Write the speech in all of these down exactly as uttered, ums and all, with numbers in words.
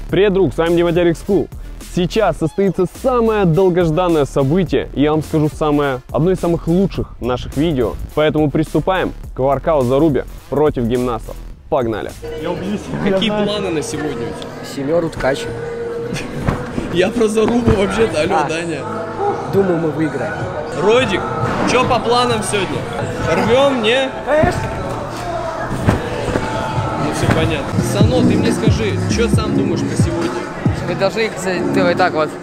Привет, друг, с вами Диматерик School. Сейчас состоится самое долгожданное событие, и я вам скажу самое, одно из самых лучших наших видео. Поэтому приступаем к воркаут-зарубе против гимнастов. Погнали! Какие планы на сегодня у тебя? Семеру ткач. Я про зарубу вообще-то, алло, А. Даня. Думаю, мы выиграем. Родик, что по планам сегодня? Рвем, не? Конечно. Ну все понятно. Сано, ты мне скажи, что сам думаешь про сегодня? Мы должны, кстати, ты вот так вот.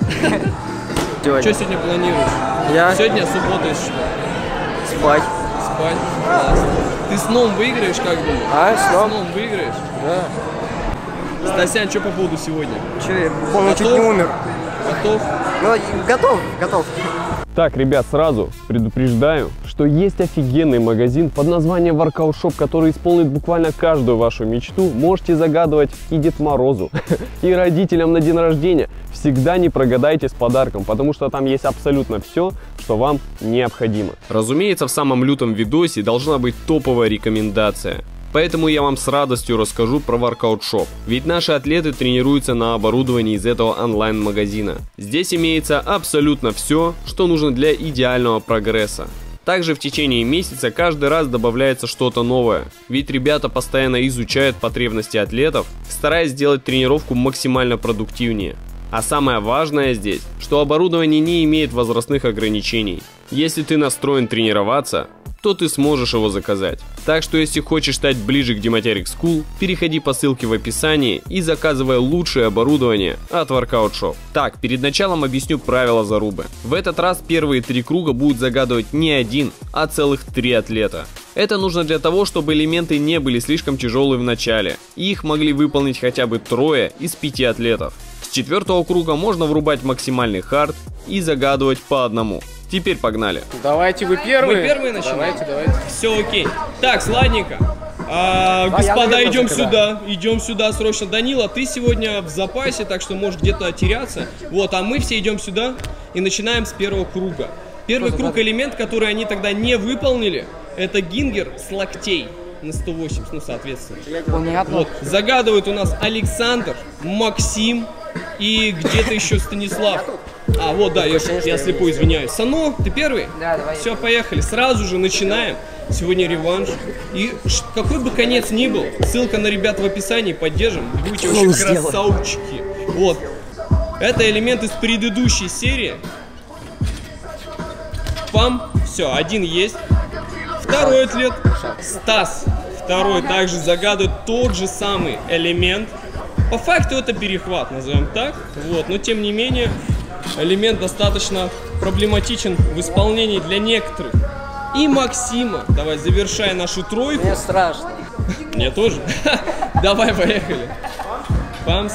Что сегодня планируешь? Я Сегодня суббота, если что. спать. Спать? Классно. Ты сном выиграешь, как думаешь? А, сном? Сном выиграешь? Да. Стасян, что по поводу сегодня? Че, я, помню, чуть Готов? не умер. Готов? Ну, готов, готов. Так, ребят, сразу предупреждаю, что есть офигенный магазин под названием Workout Shop, который исполнит буквально каждую вашу мечту. Можете загадывать и Дед Морозу, и родителям на день рождения. Всегда не прогадайте с подарком, потому что там есть абсолютно все, что вам необходимо. Разумеется, в самом лютом видосе должна быть топовая рекомендация. Поэтому я вам с радостью расскажу про Workout Shop, ведь наши атлеты тренируются на оборудовании из этого онлайн-магазина. Здесь имеется абсолютно все, что нужно для идеального прогресса. Также в течение месяца каждый раз добавляется что-то новое, ведь ребята постоянно изучают потребности атлетов, стараясь сделать тренировку максимально продуктивнее. А самое важное здесь, что оборудование не имеет возрастных ограничений. Если ты настроен тренироваться, то ты сможешь его заказать. Так что если хочешь стать ближе к Диматерик School, переходи по ссылке в описании и заказывай лучшее оборудование от Workout Shop. Так, перед началом объясню правила зарубы. В этот раз первые три круга будут загадывать не один, а целых три атлета. Это нужно для того, чтобы элементы не были слишком тяжелые в начале, и их могли выполнить хотя бы трое из пяти атлетов. С четвертого круга можно врубать максимальный хард и загадывать по одному. Теперь погнали. Давайте вы первые. Мы первые начинаем? Давайте, давайте. Все окей. Так, сладненько. А, господа, идем сюда. Идем сюда срочно. Данила, ты сегодня в запасе, так что можешь где-то теряться. Вот, а мы все идем сюда и начинаем с первого круга. Первый круг элемент, который они тогда не выполнили, это гингер с локтей на сто восемьдесят, ну, соответственно. Понятно. Вот, загадывают у нас Александр, Максим и где-то еще Станислав. А, вот, да, я, я слепой, извиняюсь. Сано, ты первый? Да, давай. Все, поехали. Сразу же начинаем. Сегодня реванш. И ш- какой бы конец ни был, ссылка на ребят в описании, поддержим. Будете вообще красавчики. Вот. Это элемент из предыдущей серии. Пам. Все, один есть. Второй атлет. Стас. Второй также загадывает тот же самый элемент. По факту это перехват, назовем так. Вот, но тем не менее, элемент достаточно проблематичен в исполнении для некоторых. И Максима. Давай, завершай нашу тройку. Мне страшно. Мне тоже. Давай, поехали. Памс.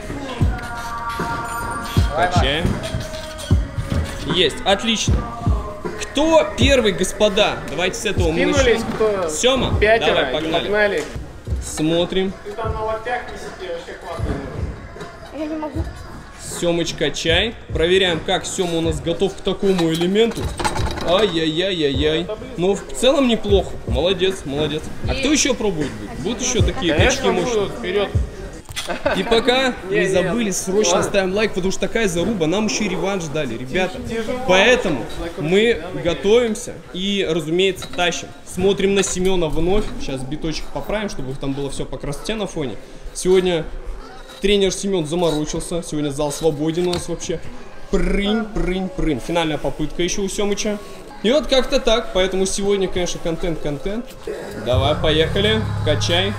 Качаем. Есть, отлично. Кто первый, господа? Давайте с этого мы Кинулись, начнем. кто? Сема? Пятеро. Давай, И погнали. погнали. Смотрим. Ты там на локтях висите, вообще классно. Я не могу. Семыч, качай. Проверяем, как Сема у нас готов к такому элементу. Ай-яй-яй-яй-яй. Но в целом неплохо. Молодец, молодец. А кто еще пробует быть? Будут еще такие качки Конечно, мощные? будут. Вперед. И пока не Не, забыли, не. срочно Ладно. ставим лайк, потому что такая заруба, нам еще и реванш дали, ребята. Поэтому мы готовимся и, разумеется, тащим. Смотрим на Семена вновь. Сейчас биточек поправим, чтобы там было все по красоте на фоне. Сегодня тренер Семен заморочился. Сегодня зал свободен у нас вообще. Прынь, прынь, прынь. Финальная попытка еще у Семыча. И вот как-то так. Поэтому сегодня, конечно, контент-контент. Давай, поехали. Качай.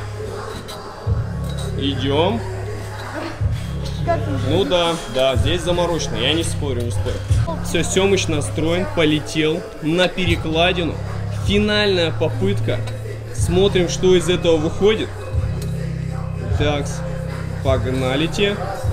Идем. Ну да, да, здесь заморочено. Я не спорю, не спорю. Все, Семыч настроен, полетел на перекладину. Финальная попытка. Смотрим, что из этого выходит. Так, погнали те.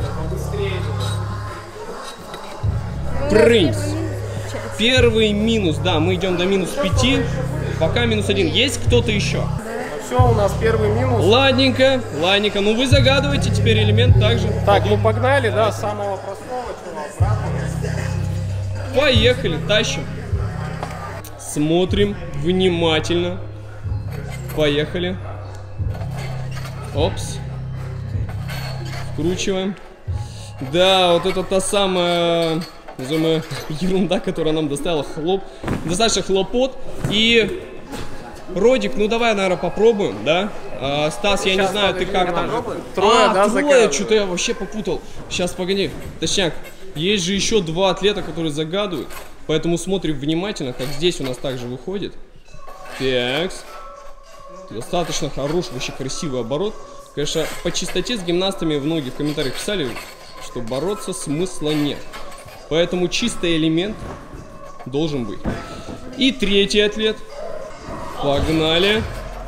Прынь. Первый минус, да, мы идем до минус пяти. Пока минус один. Есть кто-то еще? Все, у нас первый минус. Ладненько, ладненько. Ну вы загадываете теперь элемент также. Так, ну погнали, да, с самого простого, чего обратно. Поехали, тащим. Смотрим внимательно. Поехали. Опс. Вкручиваем. Да, вот это та самая, назовем, ерунда, которая нам доставила хлоп, достаточно хлопот. И, Родик, ну давай, наверное, попробуем, да? А, Стас, я не знаю, ты как там? Трое, а, да, трое, загадывают. что-то я вообще попутал. Сейчас, погоди. Точняк, есть же еще два атлета, которые загадывают. Поэтому смотрим внимательно, как здесь у нас также выходит. Такс. Достаточно хороший, вообще красивый оборот. Конечно, по чистоте с гимнастами многие в комментариях писали, что бороться смысла нет. Поэтому чистый элемент должен быть. И третий атлет. Погнали.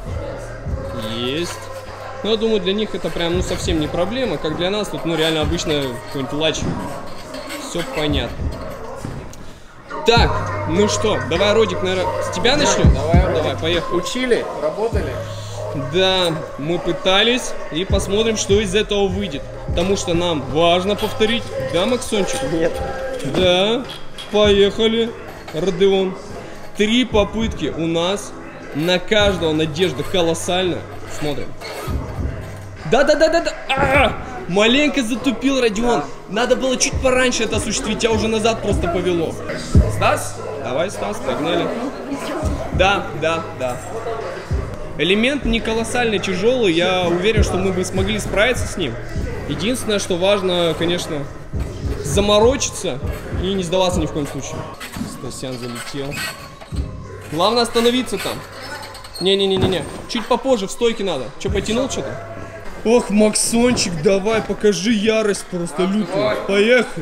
Есть. Ну, я думаю, для них это прям, ну, совсем не проблема. Как для нас, тут, ну, реально обычно какой-нибудь лач. Все понятно. Так, ну что, давай, Родик, наверное, с тебя начнем? Давай, Давай, поехали. Учили, работали. Да, мы пытались, и посмотрим, что из этого выйдет. Потому что нам важно повторить. Да, Максончик? Нет. Да, поехали, Родеон. Три попытки у нас. На каждого надежда колоссальная. Смотрим. Да-да-да-да-да. А-а-а! Маленько затупил Родион. Надо было чуть пораньше это осуществить, а уже назад просто повело. Стас? Давай, Стас, погнали. Да, да, да. Элемент не колоссально тяжелый. Я уверен, что мы бы смогли справиться с ним. Единственное, что важно, конечно, заморочиться и не сдаваться ни в коем случае. Стасян залетел. Главное остановиться там. Не-не-не-не-не. Чуть попозже, в стойке надо. Че, потянул что-то? Ох, Максончик, давай, покажи ярость просто лютую. Поехали.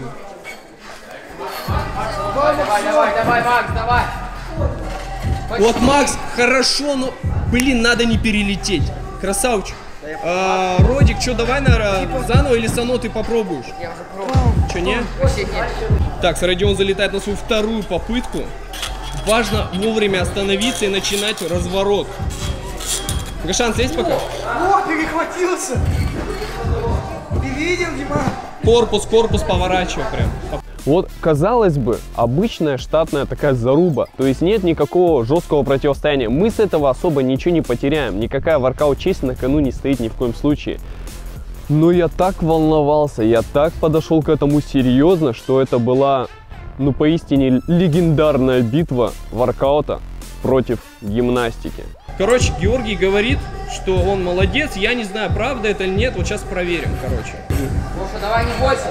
Давай, давай, давай, Макс, давай. Вот, Макс, хорошо, но, блин, надо не перелететь. Красавчик. А, Родик, что, давай, наверное, заново или Сано ты попробуешь? Я уже пробовал. Че, не? Вообще нет. Так, Родион залетает на свою вторую попытку. Важно вовремя остановиться и начинать разворот. Гашан, слезь пока. О, перехватился. Ты видел, Дима? Корпус, корпус поворачивай прям. Вот, казалось бы, обычная штатная такая заруба, то есть нет никакого жесткого противостояния. Мы с этого особо ничего не потеряем, никакая воркаут-честь на кону не стоит ни в коем случае. Но я так волновался, я так подошел к этому серьезно, что это была, ну, поистине легендарная битва воркаута против гимнастики. Короче, Георгий говорит, что он молодец. Я не знаю, правда это или нет. Вот сейчас проверим, короче. Слушай, давай не бойся.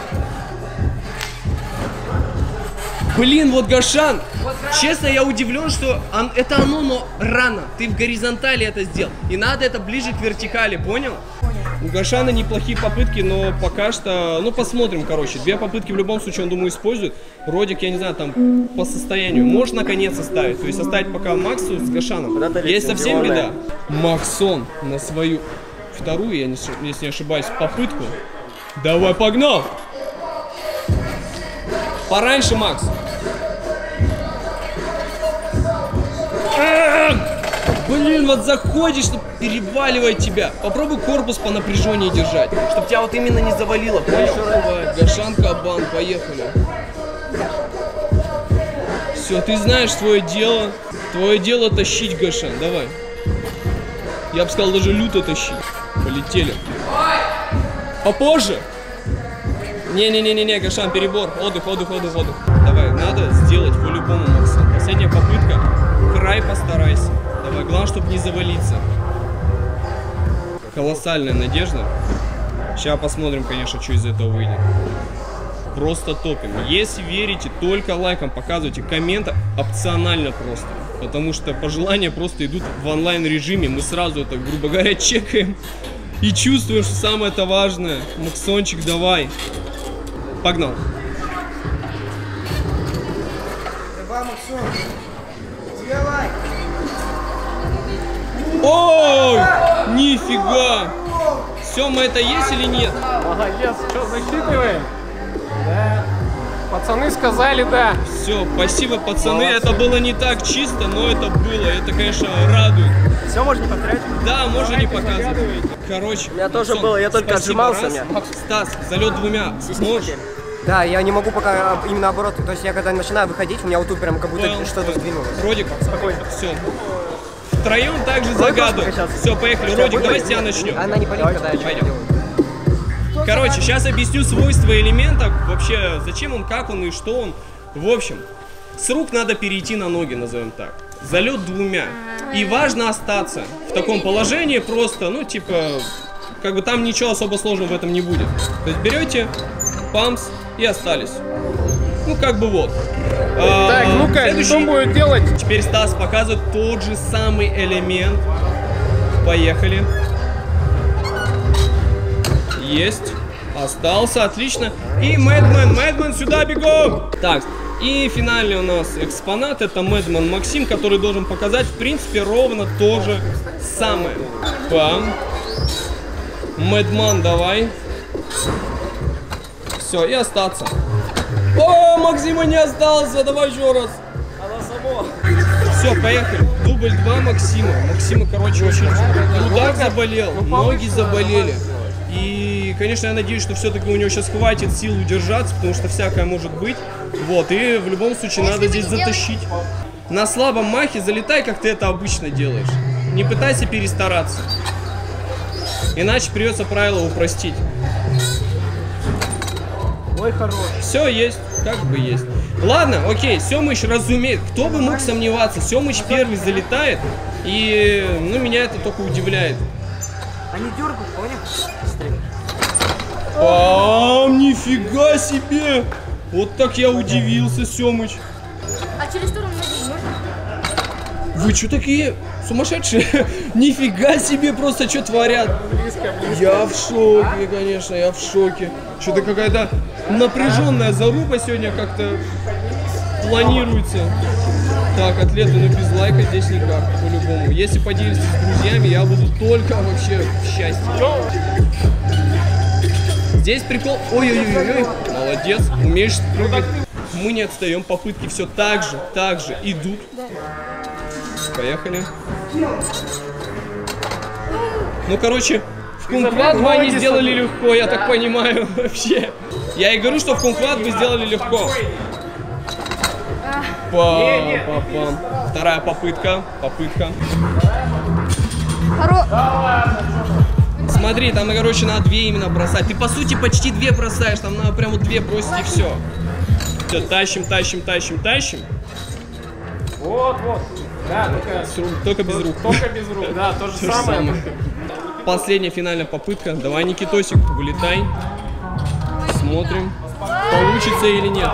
Блин, вот Гашан. Честно, я удивлен, что он, это оно, но рано. Ты в горизонтали это сделал. И надо это ближе к вертикали, понял? У Гашана неплохие попытки, но пока что... Ну, посмотрим, короче. Две попытки в любом случае, он, думаю, использует. Родик, я не знаю, там, по состоянию. Можешь, наконец, оставить. То есть оставить пока Максу с Гашаном. Есть совсем беда. Максон на свою вторую, я не, если не ошибаюсь, попытку. Давай, погнал! Пораньше, Макс. Блин, вот заходишь, чтобы переваливать тебя. Попробуй корпус по напряжению держать, чтобы тебя вот именно не завалило, понял? Давай, Гашан, кабан, поехали. Все, ты знаешь свое дело. Твое дело тащить, Гашан, давай. Я бы сказал, даже люто тащить. Полетели. Попозже. Не-не-не-не, Гашан, перебор. Отдых, отдых, отдых, отдых. Давай, надо сделать по-любому, Максон. Последняя попытка. Край постарайся. Давай, главное, чтобы не завалиться. Колоссальная надежда. Сейчас посмотрим, конечно, что из этого выйдет. Просто топим. Если верите, только лайком показывайте. Комменты опционально просто. Потому что пожелания просто идут в онлайн режиме. Мы сразу это, грубо говоря, чекаем. И чувствуем, что самое это важное. Максончик, давай. Погнал. Давай, Максон. Сделай. Ой, нифига. Сёма, это есть или нет? Молодец, что, засчитываем? Да. Пацаны сказали да. Все, спасибо, пацаны. Молодцы. Это было не так чисто, но это было. Это, конечно, радует. Все, можно не повторять? Да, можно не показывать. Короче, У меня тоже Максон, было, я только отжимался. раз. Стас, залет двумя. Сможешь? Да, я не могу пока именно оборот. То есть я когда начинаю выходить, у меня вот тут прям как будто Понял, что-то сдвинулось. Родик, Спокойно. Все. Втроем также загадываем. Все, поехали. Родик, давай с тебя начнем. Она не полит, когда я что-то Пойдем. делаю. Короче, сейчас объясню свойства элемента, вообще зачем он, как он и что он. В общем, с рук надо перейти на ноги, назовем так. Залет двумя. И важно остаться в таком положении просто, ну типа, как бы там ничего особо сложного в этом не будет. То есть берете, памс и остались. Ну как бы вот. Так, а, ну-ка, следующий... что будет делать? Теперь Стас показывает тот же самый элемент. Поехали. Есть. Остался, отлично. И Мэдмен, Мэдмен, сюда бегом! Так, и финальный у нас экспонат, это Мэдмен Максим, который должен показать, в принципе, ровно то же самое. Пам. Мэдман, давай. Все, и остаться. О, Максима не остался, давай еще раз. Она сама. Все, поехали. Дубль два Максима. Максима, короче, очень трудак заболел, ноги заболели. И, конечно, я надеюсь, что все-таки у него сейчас хватит сил удержаться, потому что всякое может быть. Вот, и в любом случае надо здесь затащить. На слабом махе залетай, как ты это обычно делаешь. Не пытайся перестараться. Иначе придется правила упростить. Ой, хорош. Все есть, как бы есть. Ладно, окей, Семыч разумеет. Кто бы мог сомневаться, Семыч первый залетает. И, ну, меня это только удивляет. Они дергают, понял? Пам, нифига себе! Вот так я удивился, Семыч. А через сторону ноги можно? Вы что такие сумасшедшие? Нифига себе, просто что творят? Я в шоке, конечно, я в шоке. Что-то какая-то напряженная заруба сегодня как-то планируется. Так, атлеты, ну без лайка здесь никак, по-любому. Если поделитесь с друзьями, я буду только вообще в счастье. Здесь прикол. Ой-ой-ой-ой, молодец, умеешь прыгать. Мы не отстаем, попытки все так же, так же идут. Поехали. Ну, короче, в кунг-фу вы не сделали легко, я так понимаю, вообще. Я и говорю, что в кунг-фу вы сделали легко. Пам-пам-пам. Вторая попытка. Попытка. Смотри, там, короче, надо две именно бросать. Ты, по сути, почти две бросаешь. Там надо прям вот две бросить и все. Все, тащим, тащим, тащим, тащим. Вот, вот. Да, только, С рук, только без рук. Только без рук, да, то же То же самое. самое. Последняя финальная попытка. Давай, Никитосик, вылетай. Смотрим, получится или нет.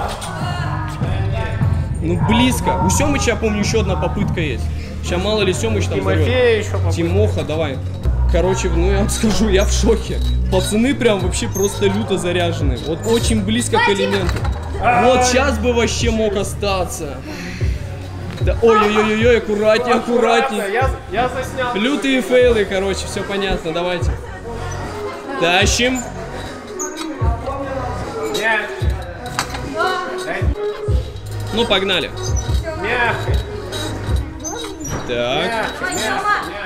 Ну, близко. У Семыча, я помню, еще одна попытка есть. Сейчас мало ли Семыч там Тимофей взорвет. еще попытка. Тимоха, давай. Короче, ну я вам скажу, я в шоке. Пацаны прям вообще просто люто заряжены. Вот очень близко к элементу. Вот сейчас бы вообще мог остаться. Да, ой-ой-ой-ой, аккуратней, аккуратней. Я, я заснял. Лютые фейлы, короче, все понятно, давайте. Тащим. Нет. Ну, погнали. Мягко. Так. Мягко, мягко.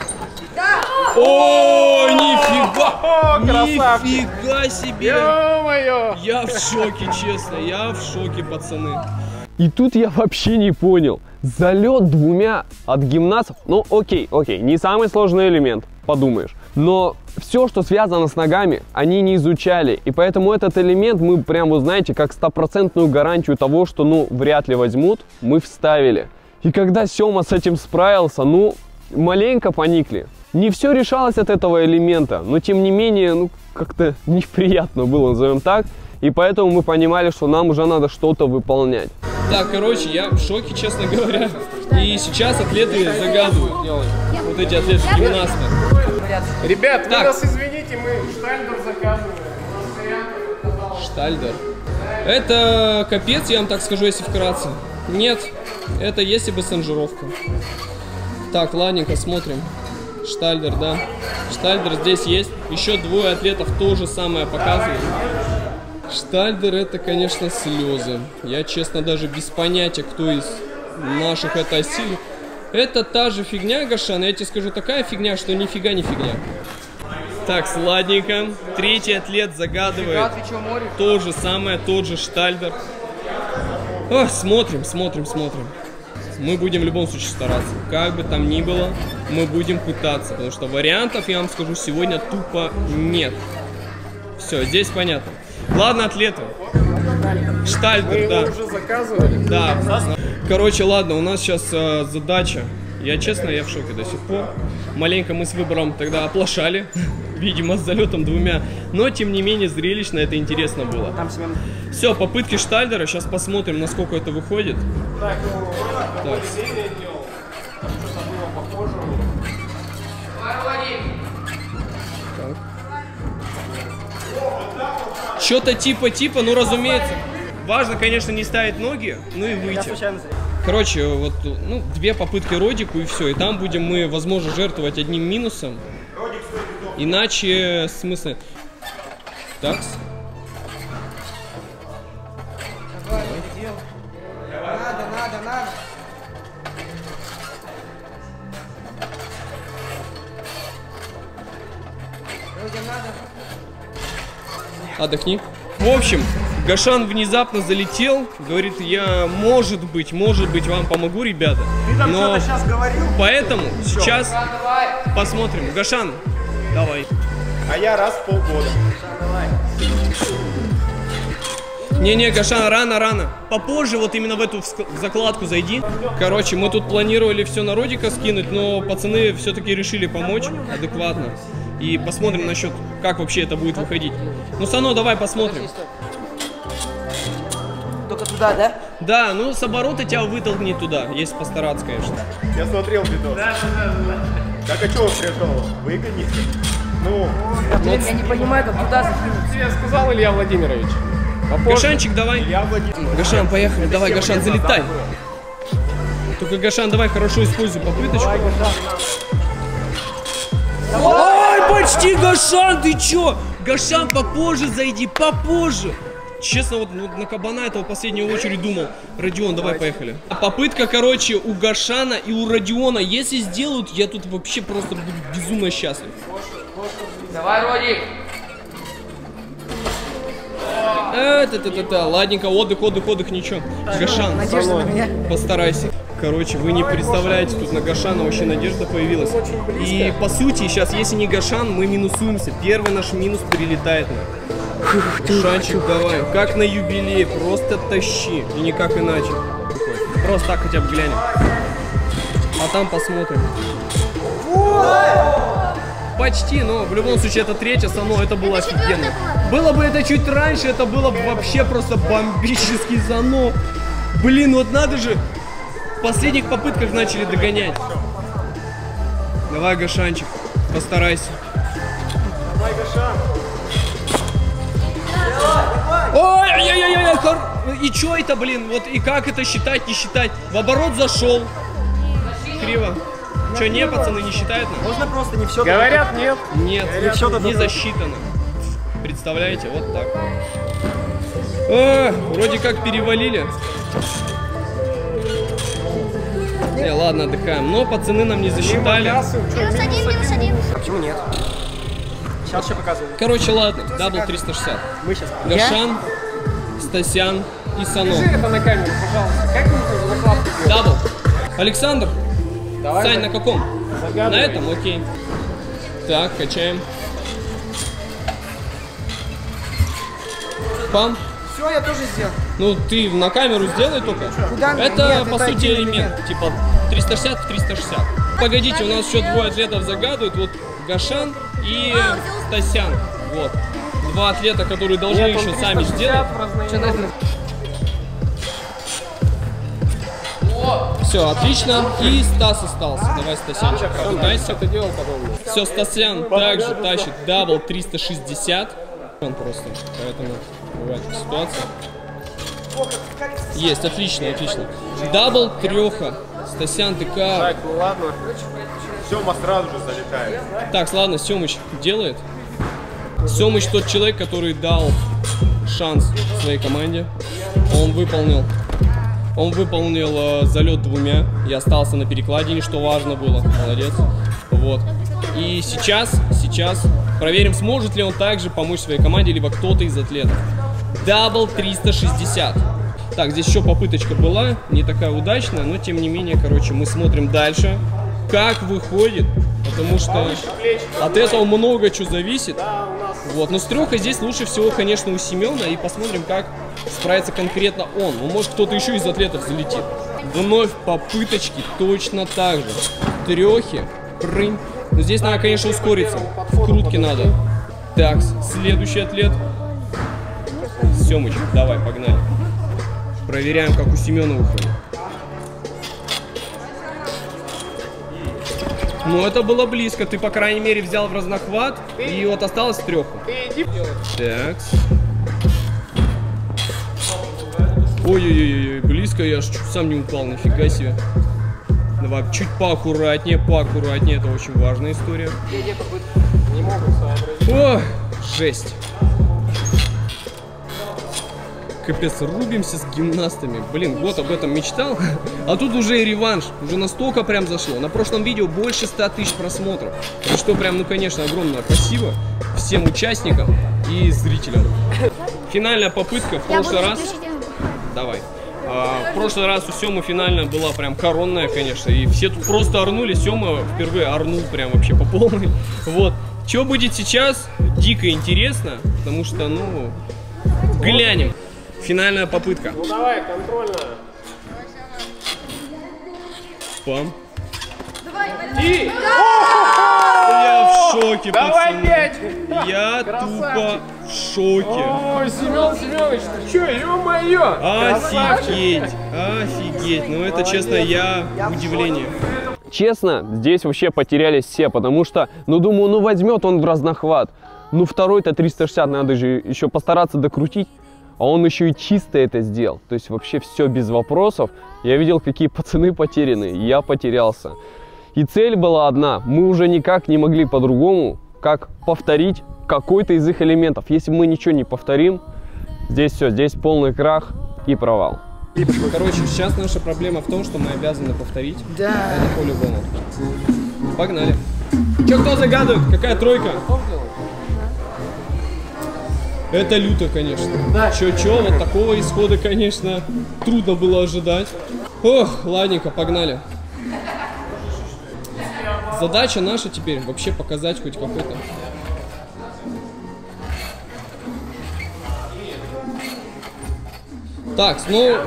Ой, нифига! О, красавчик. Нифига себе! Ё-моё. Я в шоке, честно, я в шоке, пацаны. И тут я вообще не понял. Залет двумя от гимнастов, ну окей, окей, не самый сложный элемент, подумаешь. Но все, что связано с ногами, они не изучали. И поэтому этот элемент мы прям, вы знаете, как стопроцентную гарантию того, что ну вряд ли возьмут, мы вставили. И когда Сема с этим справился, ну маленько поникли. Не все решалось от этого элемента, но тем не менее, ну как-то неприятно было, назовем так. И поэтому мы понимали, что нам уже надо что-то выполнять. Так, короче, я в шоке, честно говоря. И сейчас атлеты загадывают. Вот эти атлеты-гимнасты. Ребят, вы Так. нас извините, мы Штальдер заказываем. Штальдер. Это капец, я вам так скажу, если вкратце. Нет, это если бы стажировка. Так, ладненько, смотрим. Штальдер, да. Штальдер здесь есть. Еще двое атлетов то же самое показывают. Штальдер — это, конечно, слезы. Я, честно, даже без понятия, кто из наших это осилил. Это та же фигня, Гашан. Я тебе скажу, такая фигня, что нифига не фигня. Так, сладненько. Третий атлет загадывает то же самое, тот же Штальдер. О, смотрим, смотрим, смотрим. Мы будем в любом случае стараться. Как бы там ни было, мы будем пытаться. Потому что вариантов, я вам скажу, сегодня тупо нет. Все, здесь понятно. Ладно, атлеты. Штальтер, да. Уже заказывали? Да. Короче, ладно, у нас сейчас э, задача. Я честно, я в шоке до сих пор. Маленько мы с выбором тогда оплошали. Видимо, с залетом двумя. Но, тем не менее, зрелищно, это интересно было. Все, попытки Штальдера. Сейчас посмотрим, насколько это выходит. Так, ну, Так. что-то было похоже. Что-то типа-типа, ну, разумеется. Важно, конечно, не ставить ноги, ну и выйти. Короче, вот, ну, две попытки родику и все. И там будем мы, возможно, жертвовать одним минусом. Иначе, в смысле... Так. Надо, надо, надо. Отдохни. В общем, Гошан внезапно залетел, говорит, я, может быть, может быть, вам помогу, ребята. Ты там но что-то сейчас говорил? поэтому сейчас посмотрим. Гошан, давай. А я раз в полгода. Не-не, Гошан, рано-рано. Попозже вот именно в эту в закладку зайди. Короче, мы тут планировали все на родика скинуть, но пацаны все-таки решили помочь адекватно. И посмотрим насчет, как вообще это будет выходить. Ну, Сано, давай посмотрим. Только туда, да? Да, ну с оборота тебя вытолкнет туда, если постараться, конечно. Я смотрел видос. Да, да, да. Так, а что он пришел? Выгоните. Ну, Блин, я не понимаю, как туда закинуть. тебе сказал Илья Владимирович. Гошанчик, давай. Илья Владимирович. Гошан, поехали, давай, Гошан, залетай. Только, Гошан, давай хорошо используй попыточку. Ой, почти, Гошан, ты чё? Гошан, попозже зайди, попозже. Честно, вот ну, на кабана этого в последнюю очередь думал. Родион, давай, поехали. Попытка, короче, у Гошана и у Родиона. Если сделают, я тут вообще просто буду безумно счастлив. Давай, Родик. Это-то-то-то, ладненько, отдых, отдых, отдых, ничего. Гошан, Надежда на меня. постарайся. Короче, вы не представляете, тут на Гошана вообще надежда появилась. И по сути, сейчас, если не Гошан, мы минусуемся. Первый наш минус перелетает на. Гошанчик, давай. Как на юбилей, просто тащи. И никак иначе. Просто так хотя бы глянем. А там посмотрим. Почти, но в любом случае это третья, Сано, это было офигенно. Было бы это чуть раньше, это было бы вообще просто бомбический Сано. Блин, вот надо же. В последних попытках начали догонять. Давай, Гошанчик, постарайся. Давай, Гошан. Ой, ай-яй-яй-яй, и чё это, блин, вот и как это считать, не считать? В оборот зашел. Криво. Чё, не, пацаны, не считают нам? Можно просто не все. Говорят, нет. Нет, всё не засчитано. Представляете, вот так. А, вроде как перевалили. Не, ладно, отдыхаем. Но пацаны нам не засчитали. Минус один, минус один. А почему нет? Сейчас еще показываю. Короче, ладно, дабл триста шестьдесят. Мы сейчас. Гошан, Стасян и Сано. Скажи это на камеру, пожалуйста. Как мы закладку делаем? Дабл. Александр, Давай. Сань, на каком? Загадывай. На этом? Окей. Так, качаем. Пам. Все, я тоже сделал. Ну, ты на камеру сделай только. Куда мне? Это, Нет, по это сути, отдельный элемент. элемент. Типа триста шестьдесят в триста шестьдесят. Погодите, у нас еще двое атлетов загадывают. Вот Гошан и Стасян. Вот. Два атлета, которые должны Нет, он еще сами триста шестьдесят сделать. в разноименных. Все, отлично. И Стас остался. Давай, Стасянчик, попытайся. Это делал подобное. Все, Стасян также тащит дабл триста шестьдесят. Он просто, поэтому бывает ситуация. Есть, отлично, отлично. Дабл треха. Стасян, ты как? Так, ну ладно. Сема сразу же залетает. Так, ладно, Семыч делает. Семыч тот человек, который дал шанс своей команде. Он выполнил. Он выполнил э, залет двумя и остался на перекладине, что важно было. Молодец. Вот. И сейчас, сейчас проверим, сможет ли он также помочь своей команде, либо кто-то из атлетов. Дабл триста шестьдесят. Так, здесь еще попыточка была, не такая удачная, но тем не менее, короче, мы смотрим дальше, как выходит, потому что от этого много чего зависит. Да, у нас Вот, но с трехой здесь лучше всего, конечно, у Семена. И посмотрим, как справится конкретно он. Ну, может, кто-то еще из атлетов залетит. Вновь попыточки точно так же. Трехи, прынь. Но здесь надо, конечно, ускориться. Крутки надо. Так, следующий атлет. Семыч, давай, погнали. Проверяем, как у Семена выходит. Ну, это было близко. Ты, по крайней мере, взял в разнохват. И вот осталось треху. Так. Ой-ой-ой, близко. Я ж чуть сам не упал. Нифига себе. Давай, чуть поаккуратнее, поаккуратнее. Это очень важная история. О, жесть. Капец, рубимся с гимнастами. Блин, вот об этом мечтал. А тут уже и реванш. Уже настолько прям зашло. На прошлом видео больше ста тысяч просмотров. И что прям, ну конечно, огромное спасибо всем участникам и зрителям. Финальная попытка в прошлый раз. Давай. А, в прошлый раз у Семы финальная была прям коронная, конечно. И все тут просто орнули. Сема впервые орнул прям вообще по полной. Вот. Что будет сейчас? Дико интересно. Потому что, ну, глянем. Финальная попытка. Ну давай, контрольная. Пам. И... Я в шоке, Давай пацаны. пять. Я тупо в шоке. Ой, Семен Семенович, ты чё, ё-моё? Офигеть, офигеть. Ну это, честно, я в удивлении. Честно, здесь вообще потерялись все, потому что, ну думаю, ну возьмет он в разнохват. Ну второй-то триста шестьдесят надо же еще постараться докрутить. А он еще и чисто это сделал. То есть вообще все без вопросов. Я видел, какие пацаны потеряны. Я потерялся. И цель была одна. Мы уже никак не могли по-другому, как повторить какой-то из их элементов. Если мы ничего не повторим, здесь все, здесь полный крах и провал. Короче, сейчас наша проблема в том, что мы обязаны повторить. Да. Это по-любому. Погнали. Че, кто загадывает? Какая тройка? Это люто, конечно. Да. Чё-чё, вот такого исхода, конечно, трудно было ожидать. Ох, ладненько, погнали. Задача наша теперь вообще показать хоть какой-то. Так, ну...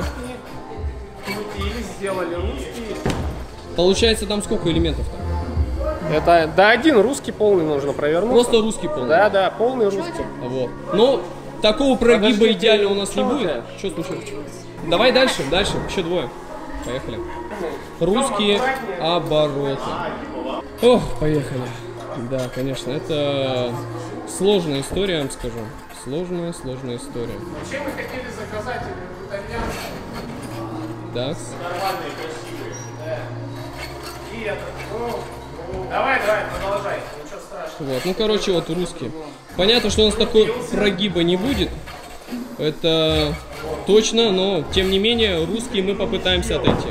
Сделали русский. Получается, там сколько элементов-то? Это, да, один русский полный нужно провернуть. Просто русский полный? Да, да, полный русский. Вот. Ну, такого прогиба Подожди, идеально у нас не что будет. Что случилось? Давай дальше, дальше. Еще двое. Поехали. Русские обороты. Ох, поехали. Да, конечно, это сложная история, я вам скажу. Сложная, сложная история. Чем вы хотели заказать итальянцы? Так. Нормальные, красивые. Да. И это, ну... Давай, давай, продолжай, ничего страшного. Вот, ну короче, вот русские. Понятно, что у нас такой прогиба не будет. Это точно, но тем не менее, русские мы попытаемся отойти.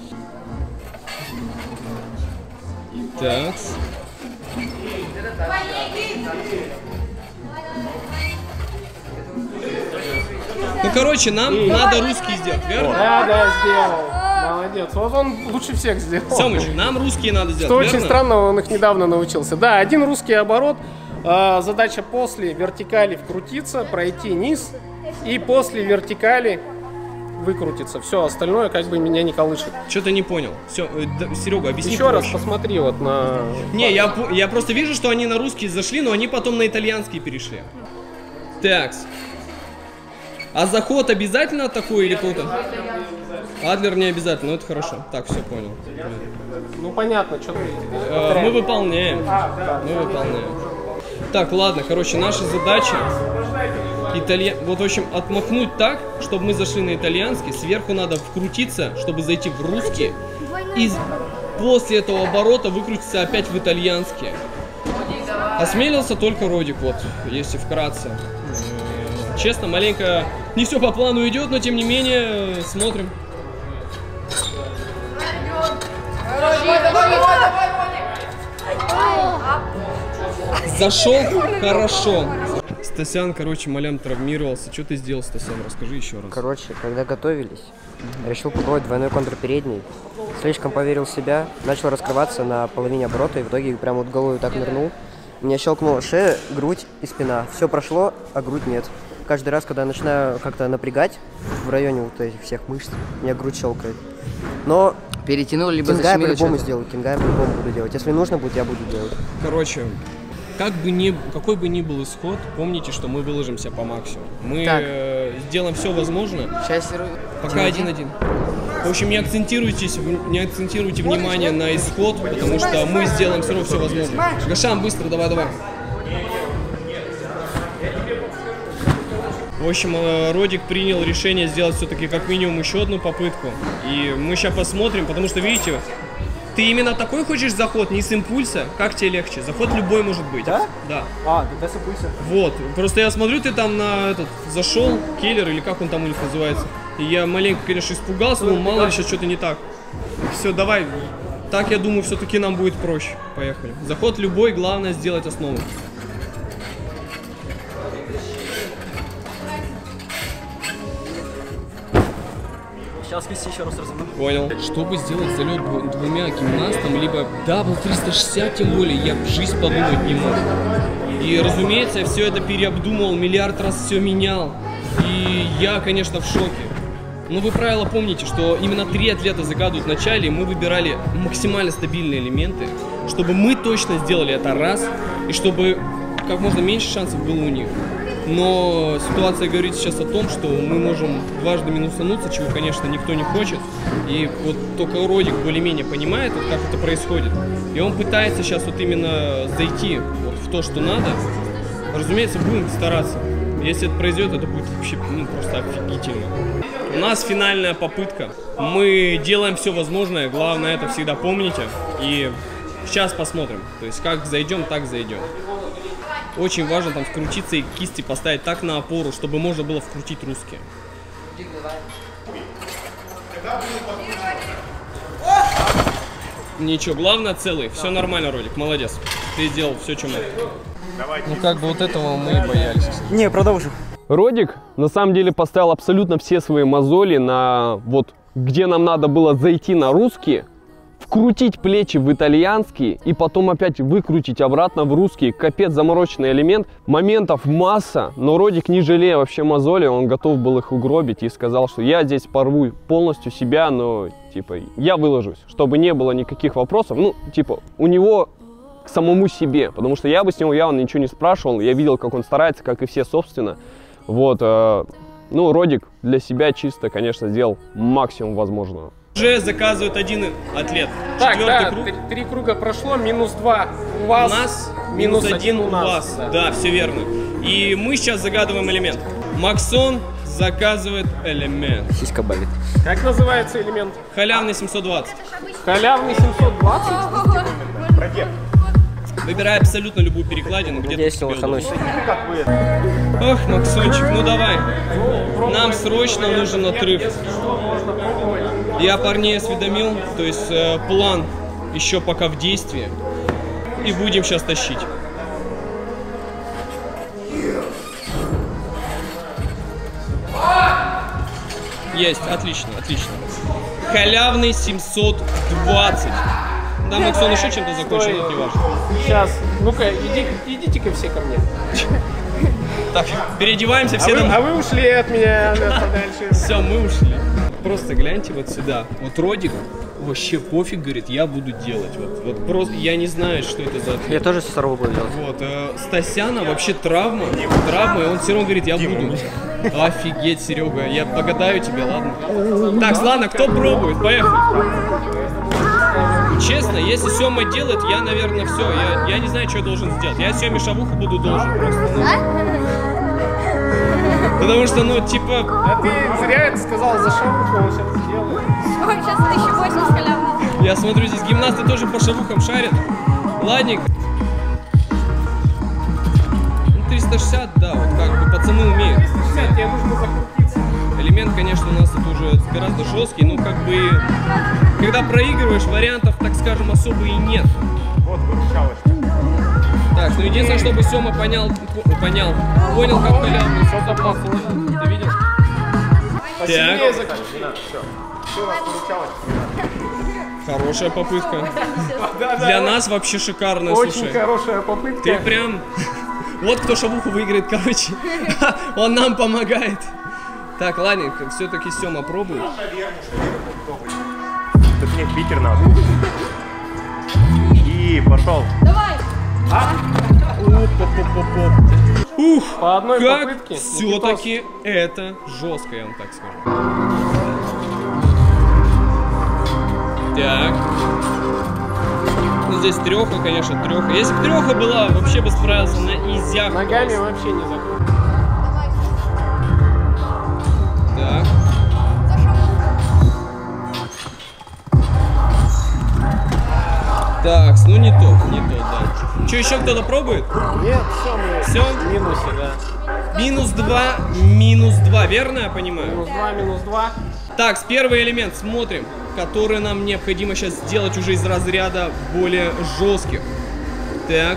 Так. Ну короче, нам надо русские сделать, верно? Да, да, сделал. Молодец. Вот он лучше всех сделал. Самыч, нам русские надо сделать, Что верно? очень странно, он их недавно научился. Да, один русский оборот. Э, задача после вертикали вкрутиться, пройти низ. И после вертикали выкрутиться. Все, остальное как бы меня не колышет. Что-то не понял. Все, э, да, Серега, объясни. Еще раз посмотри вот на... Не, я, я просто вижу, что они на русские зашли, но они потом на итальянские перешли. Такс. А заход обязательно такой или кто-то? Адлер не обязательно, ну это хорошо. Так, все, понял. Ну понятно, что ты... Э, мы выполняем. Мы выполняем. Так, ладно, короче, наша задача... Италья... Вот, в общем, отмахнуть так, чтобы мы зашли на итальянский. Сверху надо вкрутиться, чтобы зайти в русский. И после этого оборота выкрутиться опять в итальянский. Осмелился только Родик, вот, если вкратце. Честно, маленько не все по плану идет, но тем не менее смотрим. Зашел хорошо. Стасян, короче, малям травмировался. Что ты сделал, Стасян? Расскажи еще раз. Короче, когда готовились, решил попробовать двойной контр передний. Слишком поверил в себя, начал раскрываться на половине оборота и в итоге прям вот головой так нырнул. Меня щелкнула шея, грудь и спина. Все прошло, а грудь нет. Каждый раз, когда я начинаю как-то напрягать в районе вот этих всех мышц, меня грудь щелкает. Но перетянул, либо кингай защемило по-любому что-то. сделаю, кингай по-любому буду делать. Если нужно будет, я буду делать. Короче, как бы ни, какой бы ни был исход, помните, что мы выложимся по максимуму. Мы э, сделаем все возможное. Сейчас Пока один-один. В общем, не акцентируйтесь, не акцентируйте внимание на исход, потому что мы сделаем все равно все возможное. Гашан, быстро, давай, давай. В общем, Родик принял решение сделать все-таки как минимум еще одну попытку. И мы сейчас посмотрим, потому что, видите, ты именно такой хочешь заход, не с импульса? Как тебе легче? Заход любой может быть. Да? Да. А, да с импульса. Вот, просто я смотрю, ты там на этот, зашел, киллер, или как он там у них называется. И я маленько, конечно, испугался, но мало ли сейчас что-то не так. Все, давай. Так, я думаю, все-таки нам будет проще. Поехали. Заход любой, главное сделать основу. Сейчас вести еще раз разомну. Понял. Чтобы сделать залет дву- двумя гимнастам, либо дабл триста шестьдесят, тем более, я в жизнь подумать не мог. И, разумеется, я все это переобдумывал, миллиард раз все менял. И я, конечно, в шоке. Но вы правило помните, что именно три атлета загадывают в начале, и мы выбирали максимально стабильные элементы, чтобы мы точно сделали это раз, и чтобы как можно меньше шансов было у них. Но ситуация говорит сейчас о том, что мы можем дважды минусануться, чего, конечно, никто не хочет. И вот только Родик более-менее понимает, вот как это происходит. И он пытается сейчас вот именно зайти вот в то, что надо. Разумеется, будем стараться. Если это произойдет, это будет вообще ну, просто офигительно. У нас финальная попытка. Мы делаем все возможное, главное это всегда помните. И сейчас посмотрим. То есть как зайдем, так зайдем. Очень важно там вкрутиться и кисти поставить так на опору, чтобы можно было вкрутить русские. Ничего, главное целый. Все нормально, Родик, молодец. Ты сделал все, что мог. Ну как бы вот этого мы и боялись. Не, продолжу. Родик на самом деле поставил абсолютно все свои мозоли на вот где нам надо было зайти на русские, вкрутить плечи в итальянские и потом опять выкрутить обратно в русские. Капец замороченный элемент. Моментов масса, но Родик, не жалея вообще мозоли, он готов был их угробить и сказал, что я здесь порву полностью себя, но типа я выложусь, чтобы не было никаких вопросов. Ну, типа, у него к самому себе, потому что я бы с него явно ничего не спрашивал, я видел, как он старается, как и все, собственно. Вот, э, ну, Родик для себя чисто, конечно, сделал максимум возможного. Уже заказывает один атлет. Так, Четвертый да, круг. три, три круга прошло, минус два у вас, У нас минус один у вас. Да. Да, все верно. И мы сейчас загадываем элемент. Максон заказывает элемент. Сиська болит. Как называется элемент? Халявный семьсот двадцать. Халявный семьсот двадцать? Выбирай абсолютно любую перекладину, где Надеюсь, ты себе лоханусь. удобно. Ох, Максончик, ну давай. Нам срочно нужен отрыв. Я парней осведомил, то есть э, план еще пока в действии. И будем сейчас тащить. Есть, отлично, отлично. Халявный семьсот двадцать. Да, Максон еще чем-то закончил, это не важно. Сейчас, ну-ка, иди, идите-ка все ко мне. Так, переодеваемся А все вы, домой. а вы ушли от меня подальше. Все, мы ушли. Просто гляньте вот сюда. Вот Родик вообще пофиг, говорит, я буду делать. Вот, вот просто, я не знаю, что это за Я атлет. тоже со второго буду делать. Вот, э, Стасяна вообще травма, травма, и он все равно говорит, я буду. Офигеть, Серега, я погадаю тебя, ладно? Так, ладно, кто пробует? Поехали. Честно, если Сёма делает, я, наверное, все, я, я не знаю, что я должен сделать. Я Сёме шавуху буду должен просто. Ну. Потому что, ну, типа... А ты зря это сказал за шавуху, он сейчас сделает. Ой, сейчас тысяча восемьдесят халявных. Я смотрю, здесь гимнасты тоже по шавухам шарят. Ладненько. Ну, триста шестьдесят, да, вот как бы пацаны умеют. Кстати, тебе нужно закрутиться. Элемент, конечно, у нас тут уже гораздо жесткий, но как бы... Когда проигрываешь, вариантов, так скажем, особо и нет. Вот выручалочка. Так, ну единственное, чтобы Сёма понял, по- понял, понял, как халявный. Что-то плохое. Ты видел? Посильнее Так. закрути. Все, у нас выручалочка. Хорошая попытка. Для нас вообще шикарная, Очень слушай. хорошая попытка. Ты прям... Вот кто шавуху выиграет, короче. Он нам помогает. Так, ладненько, все-таки Сема пробует. Тут мне в Питер надо. И пошел. Давай. Оп-оп-оп-оп. Ух, По одной как попытке. все-таки это жестко, я вам так скажу. Так. Ну, здесь треха, конечно, треха. Если бы треха была, вообще бы справился на изях. Ногами вообще не закрыл. Так. Так, ну не то, не то, да. Че, еще кто-то пробует? Нет, все, мы Все? в минусе, да. Минус два, минус два, верно я понимаю? Минус два, минус два. Так, с первый элемент смотрим, который нам необходимо сейчас сделать уже из разряда более жестких. Так.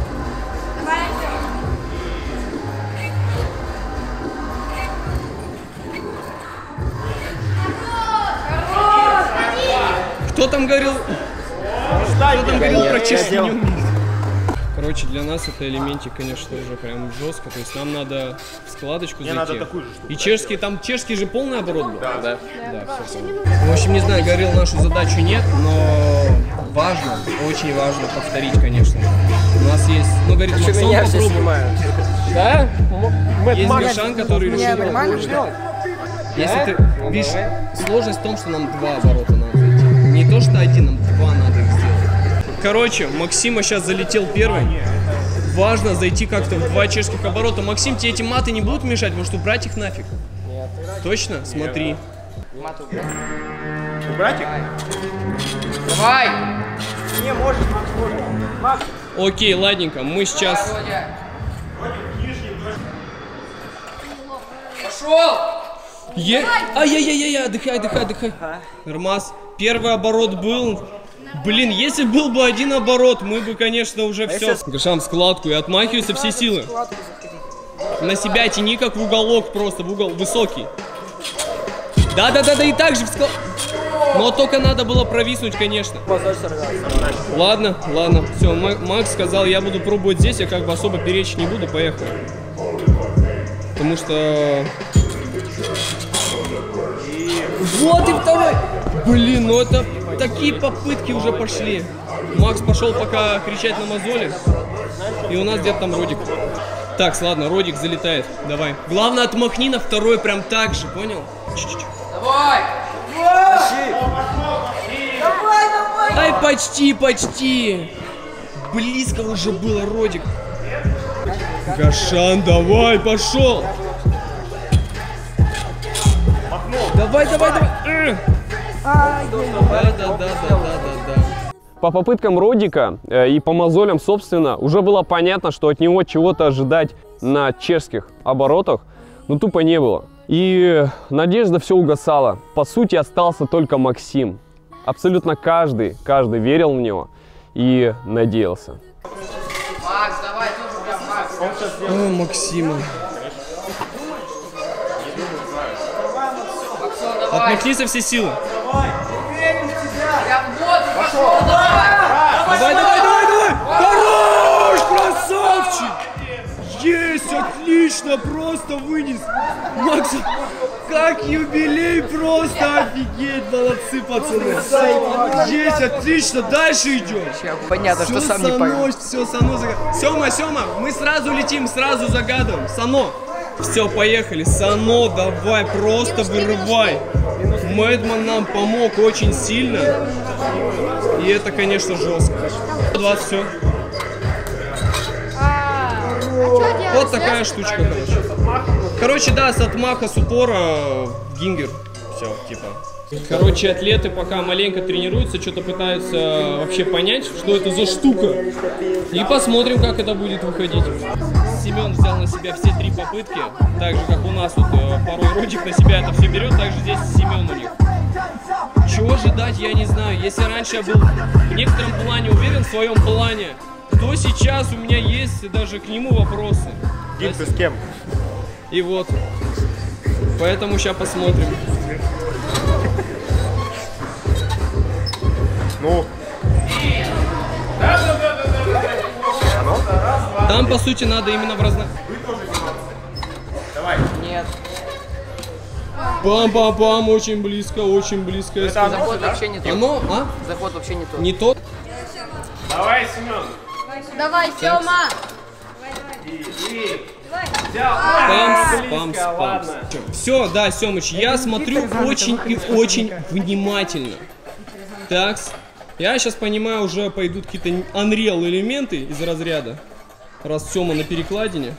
Кто там говорил? Кто там говорил про чешский не умеет? Короче, для нас это элементик, конечно, уже прям жестко. То есть нам надо в складочку Мне зайти. надо такую же штуку. И чешский, там чешский же полный оборот был? Да. Да, да, все. В общем, не знаю, говорил нашу задачу нет, но важно, очень важно повторить, конечно. У нас есть, ну, говорит, Максон, попробуй. Да? Мэтт Есть Макс. Гошан, который решил его сделать. Если ты, видишь, сложность в том, что нам два оборота надо зайти. Не то, что один, нам два надо их сделать. Короче, Максима сейчас залетел первым. Важно зайти как-то в два чешских оборота. Максим, тебе эти маты не будут мешать? Может, убрать их нафиг? Нет. Точно? Смотри. Убрать их? Давай! Не, можешь, Макс, можешь. Макс. Окей, ладненько, мы сейчас... Пошел! Е... Ай-яй-яй-яй, отдыхай, отдыхай, отдыхай. Нормас. Первый оборот был... Блин, если был бы один оборот, мы бы, конечно, уже все. Гошан в складку и отмахивайся все силы. На себя тяни, как в уголок просто, в угол высокий. Да-да-да-да, и так же в складку. Но только надо было провиснуть, конечно. Ладно, ладно. Все, Макс сказал, я буду пробовать здесь, я как бы особо перечь не буду, поехали. Потому что... Вот и второй! Блин, ну это такие попытки уже пошли. Макс пошел пока кричать на мозоли. И у нас где-то там Родик. Так, ладно, Родик залетает. Давай. Главное, отмахни на второй прям так же, понял? Чуть-чуть. Давай! Ай, почти, почти. Близко уже было, Родик. Гошан, давай, пошел. Давай, давай, давай. Да, да, да, да, да, да, да. По попыткам Родика э, и по мозолям, собственно, уже было понятно, что от него чего-то ожидать на чешских оборотах, ну тупо не было. И надежда все угасала. По сути, остался только Максим. Абсолютно каждый, каждый верил в него и надеялся. Макс, давай тоже прям, Макс. О, Максима. Отмахнись со все силы. Прям вот, пошел, давай! Давай, давай, давай, давай! Хорош, красавчик! Есть, отлично, просто вынес. Макс, как юбилей, просто офигеть, молодцы, пацаны. Есть, отлично, дальше идем. Понятно, Все что сам не пойму. все сано загадываем. Сема, Сема, мы сразу летим, сразу загадываем. Сано. Все, поехали. Сано, давай, просто вырывай. Мэдман нам помог очень сильно. И это, конечно, жестко. двадцать, все. А, а что делать? Вот такая штучка, короче. Короче, да, с отмаха, с упора в гингер. Все, типа. Короче, атлеты пока маленько тренируются, что-то пытаются вообще понять, что это за штука. И посмотрим, как это будет выходить. Семен взял на себя все три попытки, так же, как у нас вот порой Родик на себя это все берет, так же здесь Семен у них. Чего ожидать, я не знаю. Если раньше я был в некотором плане уверен в своем плане, то сейчас у меня есть даже к нему вопросы. Дим, ты с кем? И вот. Поэтому сейчас посмотрим. Ну. Там, по сути, надо именно в разно... Давай. Нет. Пам-пам-пам, очень близко, очень близко. я сказал. Заход вообще не тот. Оно, а? Заход вообще не тот. Не тот? Давай, Семен. Давай, Тёма. Памс, памс, памс. Все, да, Семыч, я смотрю очень и очень внимательно. Такс. Я сейчас понимаю, уже пойдут какие-то Unreal элементы из разряда. Раз Сема на перекладине.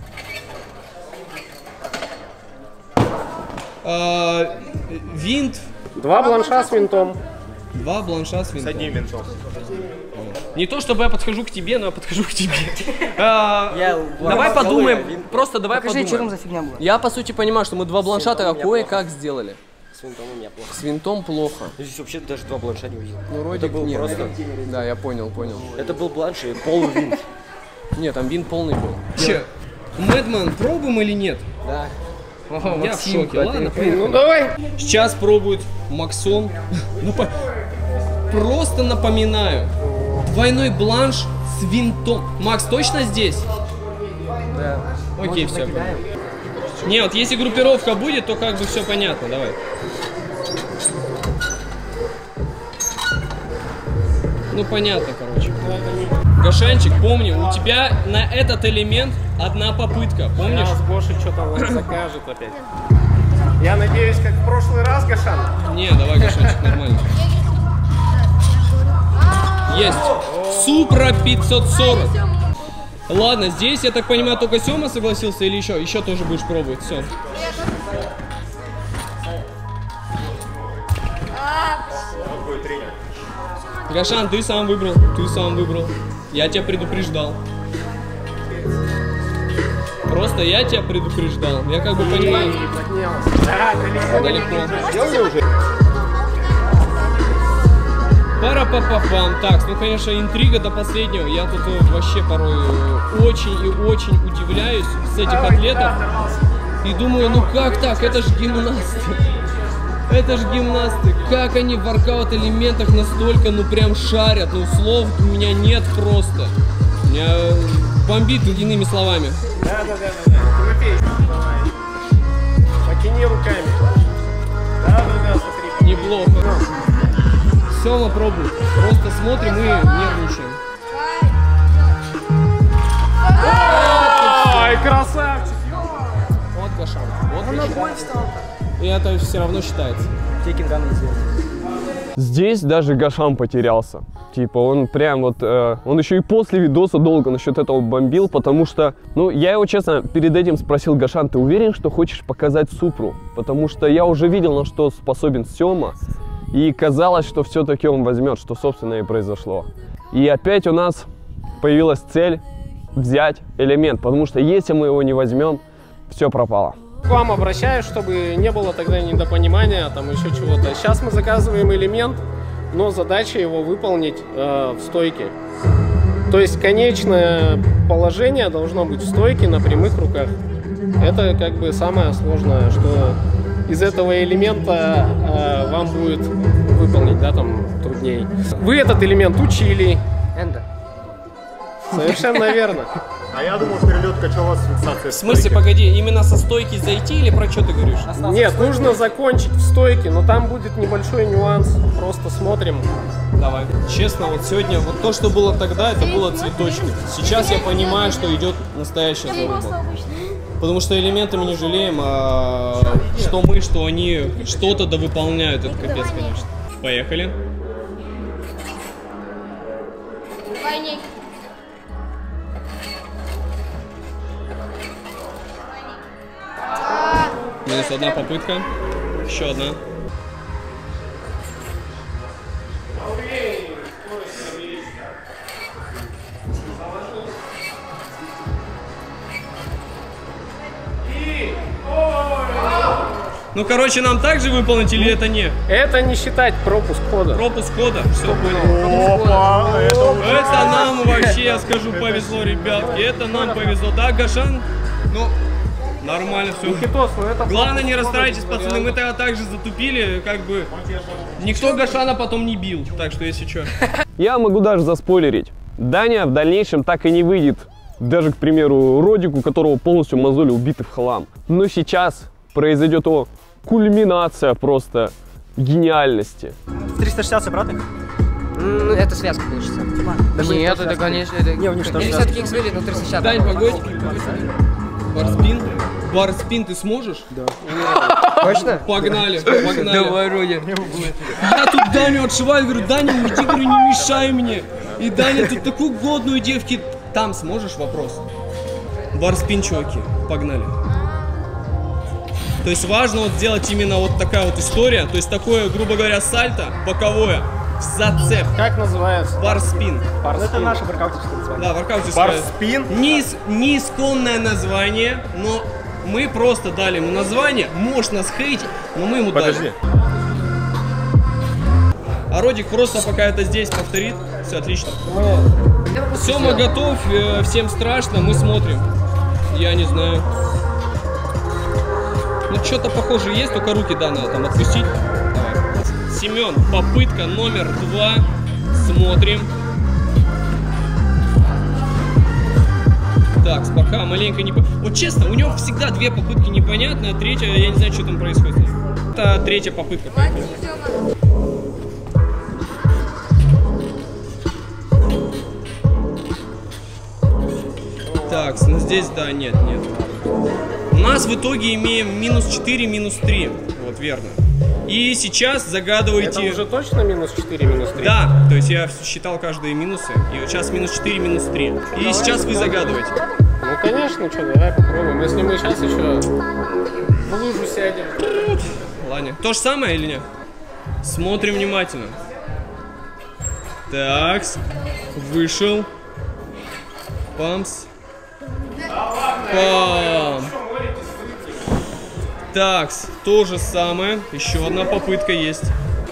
А, винт. Два бланша с винтом. Два бланша с С винтом. одним винтом. Не то, чтобы я подхожу к тебе, но я подхожу к тебе. А, Я Давай бланш подумаем, голый, а просто давай Покажи, что там подумаем. за фигня была. Я, по сути, понимаю, что мы два бланшата винтом у меня кое-как сделали. С винтом у меня плохо. С винтом плохо. Здесь вообще даже два бланша не увидел. Ну, вроде Это был нет. просто... Да, я понял, понял. Это был бланш и полувинт. Нет, там винт полный был. Че, Мэдман, пробуем или нет? Да. Я в шоке. Ладно, Ну давай. сейчас пробует Максон. Напо- Просто напоминаю. Двойной бланш с винтом. Макс, точно здесь? Да. Окей, все. Не, вот если группировка будет, то как бы все понятно. Давай. Ну понятно, короче. Гашанчик, помни, у тебя на этот элемент одна попытка, помнишь? Сейчас Гоша что-то вот закажет опять. Я надеюсь, как в прошлый раз, Гашан. Не, давай, Гашанчик, нормально. Есть. Супра пятьсот сорок. Ладно, здесь, я так понимаю, только Сема согласился или еще? Еще тоже будешь пробовать, все. Какой тренер? Гашан, ты сам выбрал, ты сам выбрал. Я тебя предупреждал. Просто я тебя предупреждал. Я как бы понимаю. Да, далеко. Далеко. Сделали уже? Пара-па-па-пам. Так, ну, конечно, интрига до последнего. Я тут э, вообще порой э, очень и очень удивляюсь с этих атлетов. И думаю, ну как так? Это ж гимнасты. Это ж гимнасты. Как они в воркаут-элементах настолько, ну, прям шарят. Ну, слов у меня нет просто. Меня э, бомбит иными словами. Да, да, да, да, да. Тимофей, давай. Потяни руками. Да, да, да, смотри. Неплохо. Сема пробует. Просто смотрим и нервничаем. Ой, красавчик. Вот Гашан. Вот и это все равно считается. Тейкинган не сделал. Здесь даже Гашан потерялся. Типа он прям вот, э, он еще и после видоса долго насчет этого бомбил, потому что, ну, я его, честно, перед этим спросил: Гашан, ты уверен, что хочешь показать Супру? Потому что я уже видел, на что способен Сема, и казалось, что все-таки он возьмет, что, собственно, и произошло. И опять у нас появилась цель взять элемент, потому что если мы его не возьмем, все пропало. К вам обращаюсь, чтобы не было тогда недопонимания, там еще чего-то. Сейчас мы заказываем элемент, но задача его выполнить э, в стойке. То есть конечное положение должно быть в стойке на прямых руках. Это как бы самое сложное, что из этого элемента э, вам будет выполнить, да, там трудней. Вы этот элемент учили. Энда. Совершенно верно. А я думал, перелетка, что у вас фиксация? В смысле, погоди, именно со стойки зайти или про что ты говоришь? Нет, нужно закончить в стойке, но там будет небольшой нюанс. Просто смотрим. Давай. Честно, вот сегодня, вот то, что было тогда, это было цветочки. Сейчас я понимаю, что идет настоящая заруба. Потому что элементами не жалеем, а что мы, что они что-то довыполняют. Это капец, конечно. Поехали. Двойник. Минус одна попытка. Еще одна. Ну, короче, нам также выполнить или это не? Это не считать пропуск хода. Пропуск кода. Все понял. Опа, это уже... Это нам вообще, я скажу, повезло, ребятки. Это нам повезло. Да, Гашан? Ну, Нормально все. Никитос, ну это... Главное, не расстраивайтесь, пацаны, мы тогда также затупили, как бы... Никто Гошана потом не бил, так что если что. Я могу даже заспойлерить. Даня в дальнейшем так и не выйдет. Даже, к примеру, Родик, у которого полностью мозоли убиты в хлам. Но сейчас произойдет его кульминация просто гениальности. триста шестьдесят обратно? Ну, это связка получится. Нет, это, конечно, это... Не, у них что Я же все-таки их свели на триста шестьдесят. Дань, погодь. Барспин? Барспин ты сможешь? Да. Точно? Погнали, погнали. Давай, Родя. Я тут Даню отшиваю, говорю, Даня, уйди, говорю, не мешай мне. И Даня, тут такую годную девки. Там сможешь вопрос? Барспин, чуваки, погнали. То есть важно вот сделать именно вот такая вот история. То есть такое, грубо говоря, сальто боковое. Зацеп. Как называется? Барспин. Это наше воркаутовское название. Да, воркаут. Барспин? Не, ис- не исконное название, но мы просто дали ему название. Можешь нас хейтить, но мы ему Подожди. дали. А Родик просто пока это здесь повторит. Все отлично. Все, мы готов. э, Всем страшно, мы смотрим. Я не знаю. Ну что-то похоже есть, только руки, да, надо там отпустить. Давай. Семен, попытка номер два. Смотрим. Так, пока маленько не... Вот честно, у него всегда две попытки непонятные, а третья, я не знаю, что там происходит. Это третья попытка. Так, ну здесь, да, нет, нет. У нас в итоге имеем минус четыре, минус три. Вот, верно. И сейчас загадывайте... Это уже точно минус четыре, минус три? Да, то есть я считал каждые минусы. И вот сейчас минус четыре, минус три. И сейчас вы загадываете. Ну конечно, что, давай попробуем. Если мы сейчас еще в лужу сядем. Ладно. То же самое или нет? Смотрим внимательно. Такс. Вышел. Памс. Пам. Такс. То же самое. Еще одна попытка есть.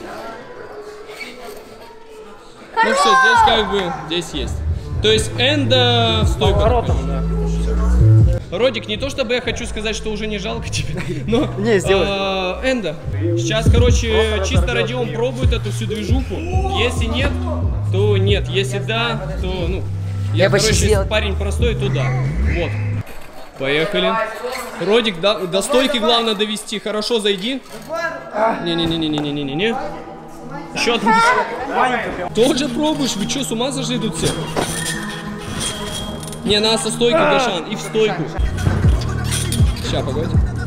Ну все, здесь как бы, здесь есть. То есть энда в стойку. Поворотом, да. Родик, не то чтобы я хочу сказать, что уже не жалко тебе, но Не, сделай. а, энда. Сейчас, короче, чисто Родион пробует эту всю движуху. Если нет, то нет. Если да, то ну. Я, Я почти короче, сделал. если парень простой, то да. Вот. Поехали. Родик, до, до стойки главное довести. Хорошо, зайди. Не-не-не-не-не-не-не-не. Еще одну. Тоже пробуешь? Вы что, с ума сошли тут все? Не, надо со стойки, Гошан, и в стойку. Сейчас, погоди.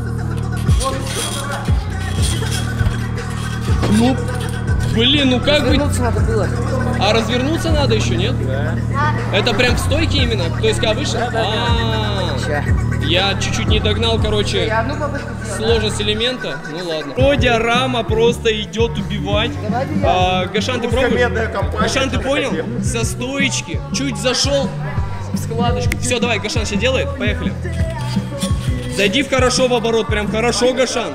Ну, блин, ну как бы... Развернуться надо было. А развернуться надо еще, нет? Да. Это прям в стойке именно? То есть, когда выше? А-а-а. Ща. Я чуть-чуть не догнал, короче, сложность элемента. Ну ладно. Родя Рама просто идет убивать. А, Гошан, ты пробуешь? Гошан, ты понял? Со стоечки. Чуть зашел. Складочку. Все, давай, Гошан сейчас делает. Поехали. Зайди в хорошо в оборот. Прям хорошо, Гошан.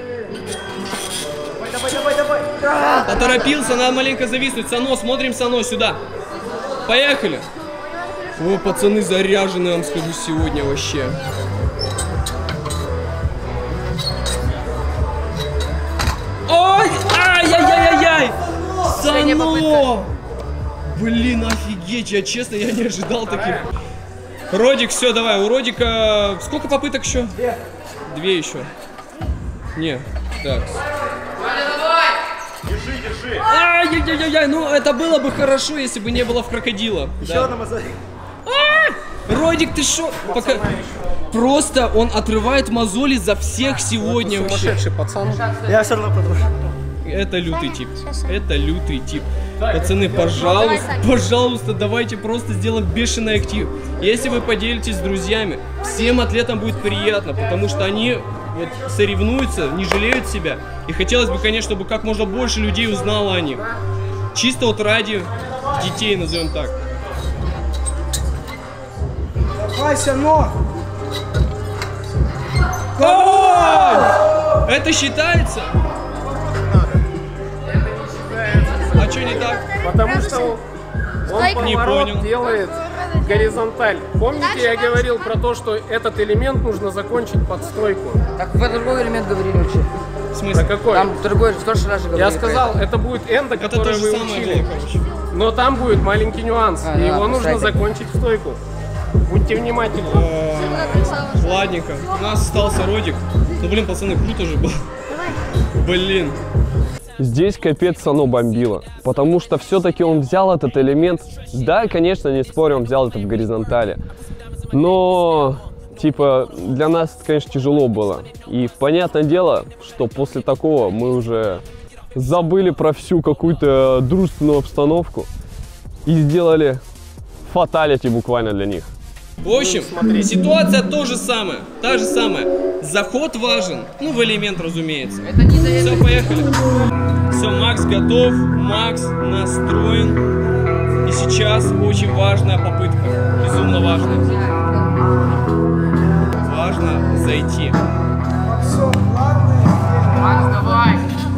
Давай, давай, давай. Поторопился, надо маленько зависнуть. Сано, смотрим Сано сюда. Поехали. О, пацаны заряжены, я вам скажу, сегодня вообще. Ой! Ай-яй-яй-яй-яй! Сано! Блин, офигеть, я честно, я не ожидал таких. Родик, все, давай, у Родика... Сколько попыток еще? Две. Две еще. Не, так. Держи, держи. Ай-яй-яй-яй, ну это было бы хорошо, если бы не было в крокодила. Еще Да. одна мозоль. Родик, ты шо? Пока... Просто он отрывает мозоли за всех сегодня вообще. Сумасшедший пацан. Я все равно продолжу. Это лютый тип. Это лютый тип. Пацаны, пожалуйста, пожалуйста, давайте просто сделаем бешеный актив. Если вы поделитесь с друзьями, всем атлетам будет приятно, потому что они вот соревнуются, не жалеют себя. И хотелось бы, конечно, чтобы как можно больше людей узнало о них. Чисто вот ради детей, назовем так. Вася, но! О! Это считается? А что не так? Потому что он Не поворот понял. делает в горизонталь. Помните, я говорил про то, что этот элемент нужно закончить под стойку? Так вы другой элемент говорили вообще. В смысле? А какой? Там другой, в прошлый раз же говорили. Я сказал, это будет эндо, Это которое то же вы самое учили. было, короче. Но там будет маленький нюанс. А, и да, его нужно кстати. закончить в стойку. Будьте внимательны. Ладненько. У нас остался Родик. Ну, блин, пацаны, круто же было. Блин. Здесь капец оно бомбило, потому что все-таки он взял этот элемент. Да, конечно, не спорю, он взял это в горизонтали. Но, типа, для нас это, конечно, тяжело было. И понятное дело, что после такого мы уже забыли про всю какую-то дружественную обстановку и сделали фаталити буквально для них. В общем, ситуация то же самое, та же самая. Заход важен, ну в элемент, разумеется. Все, поехали. Все, Макс готов, Макс настроен. И сейчас очень важная попытка, безумно важная. Важно зайти. Макс, давай!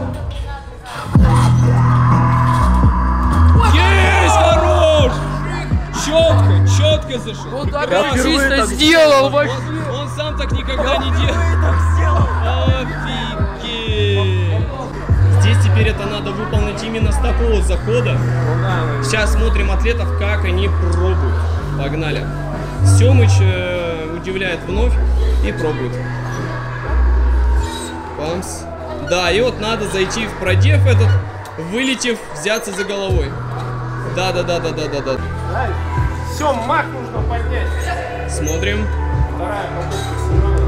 Есть, хорош! Четко, четко зашел. Вот так он чисто сделал вообще! Он, он сам так никогда не делал. Офигеть! Здесь теперь это надо выполнить именно с такого захода. Сейчас смотрим атлетов, как они пробуют. Погнали. Семыч э, удивляет вновь и пробует. Памс. Да, и вот надо зайти в продев этот, вылетев, взяться за головой. Да, да, да, да, да, да, да. Все, мах нужно поднять. Смотрим. Вторая попытка.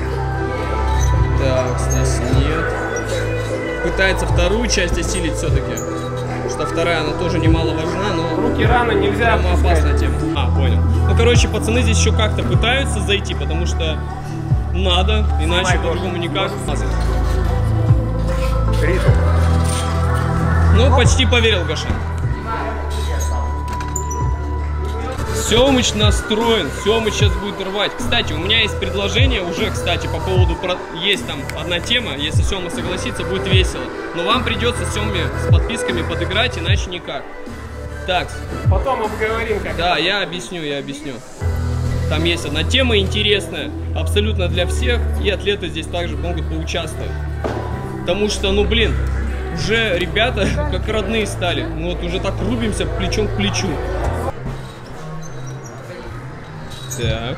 Так, здесь нет. Пытается вторую часть осилить все-таки. Что вторая, она тоже немало важна, но... Руки рано нельзя Прямо опускать. опасная тема. А, понял. Ну, короче, пацаны здесь еще как-то пытаются зайти, потому что надо, иначе по-другому никак. Ритм. Ну, почти поверил Гошан. Семыч настроен, Семыч сейчас будет рвать. Кстати, у меня есть предложение уже, кстати, по поводу... Про... Есть там одна тема, если Сема согласится, будет весело. Но вам придется Семе с подписками подыграть, иначе никак. Так. Потом обговорим как. Да, я объясню, я объясню. Там есть одна тема интересная, абсолютно для всех, и атлеты здесь также могут поучаствовать. Потому что, ну блин, уже ребята как родные стали. Ну вот уже так рубимся плечом к плечу. Так.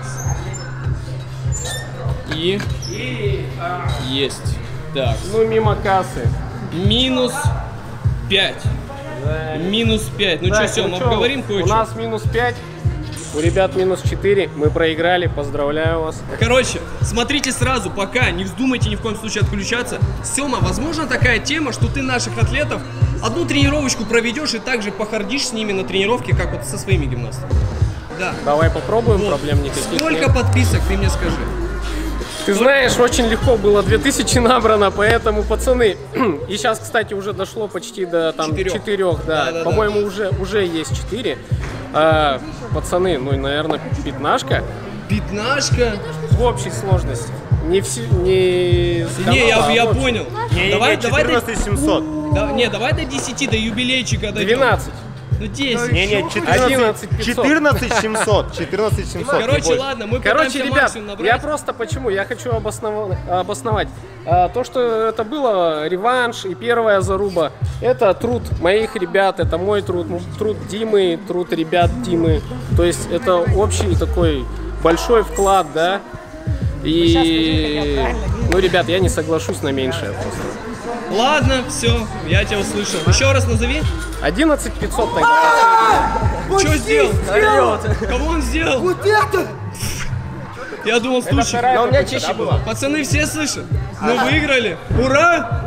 И... И, а, Есть. Так. ну, мимо кассы. Минус пять. Да. Минус пять. Ну Так, что, Сем, чё, обговорим У кое-что? нас минус пять, у ребят минус четыре. Мы проиграли, поздравляю вас. Короче, смотрите сразу, пока не вздумайте ни в коем случае отключаться. Сема, возможно такая тема, что ты наших атлетов одну тренировочку проведешь и также похардишь с ними на тренировке, как вот со своими гимнастами. Да. Давай попробуем, Вот. проблем никаких Сколько нет. подписок, ты мне скажи? Ты знаешь, очень легко было, две тысячи набрано, поэтому, пацаны, и сейчас, кстати, уже дошло почти до там Четырех. четырех, да, Да-да-да. по-моему, уже, уже есть четыре. А, пацаны, ну, наверное, пятнашка Пятнашка? в общей сложности. Не все, не... с Не, я, канала, я а в общей. понял. Не, не, давай, не, давай до, четырнадцать семьсот. да, не, давай до десяти, до юбилейчика дойдем. двенадцать. Ну десять. Не, не, одиннадцать четырнадцать, пятьсот. четырнадцать семьсот. четырнадцать семьсот. не Короче, больше. ладно, мы Короче, пытаемся ребят, максимум набрать. я просто почему? Я хочу обоснов... обосновать. А, то, что это было реванш и первая заруба, это труд моих ребят, это мой труд, ну, труд Димы, труд ребят Димы. То есть это общий такой большой вклад, да? И, ну, ребят, я не соглашусь на меньшее просто. Ладно, все, я тебя услышал. Еще раз назови. одиннадцать пятьсот тогда. Что сделал? Кого он сделал? Вот это! Я думал, слушай, Но у меня чище было. пацаны все слышат? Мы выиграли. Ура!